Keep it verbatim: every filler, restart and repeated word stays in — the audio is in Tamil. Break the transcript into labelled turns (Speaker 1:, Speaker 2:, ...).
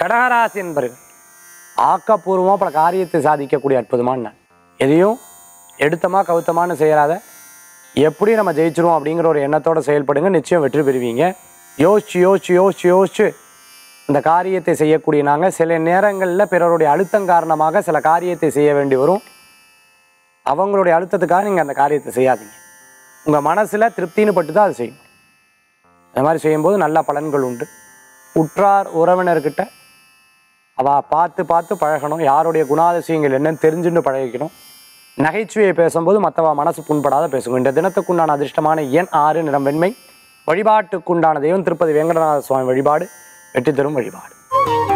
Speaker 1: கடகராசி என்பர்கள் ஆக்கப்பூர்வமாக பல காரியத்தை சாதிக்கக்கூடிய அற்புதமான நாள். எதையும் எடுத்தமா கவுத்தமானு செய்யறாத, எப்படி நம்ம ஜெயிச்சிருவோம் அப்படிங்கிற ஒரு எண்ணத்தோடு செயல்படுங்க, நிச்சயம் வெற்றி பெறுவீங்க. யோசிச்சு யோசிச்சு யோசிச்சு யோசிச்சு இந்த காரியத்தை செய்யக்கூடிய நாங்கள் சில நேரங்களில் பிறருடைய அழுத்தம் காரணமாக சில காரியத்தை செய்ய வேண்டி வரும். அவங்களுடைய அழுத்தத்துக்காக நீங்கள் அந்த காரியத்தை செய்யாதீங்க. உங்கள் மனசில் திருப்தின்னு பட்டு தான் அது செய்யணும். இந்த மாதிரி செய்யும்போது நல்ல பலன்கள் உண்டு. உற்றார் உறவினர்கிட்ட அவள் பார்த்து பார்த்து பழகணும். யாருடைய குணாதிசயங்கள் என்னன்னு தெரிஞ்சுன்னு பழகிக்கணும். நகைச்சுவையை பேசும்போது மற்றவா மனசு புண்படாத பேசுங்க. இந்த தினத்துக்குண்டான அதிர்ஷ்டமான எண் ஆறு, நிறம் வெண்மை. வழிபாட்டுக்குண்டான தெய்வம் திருப்பதி வெங்கடநாத சுவாமி வழிபாடு வெற்றி தரும் வழிபாடு.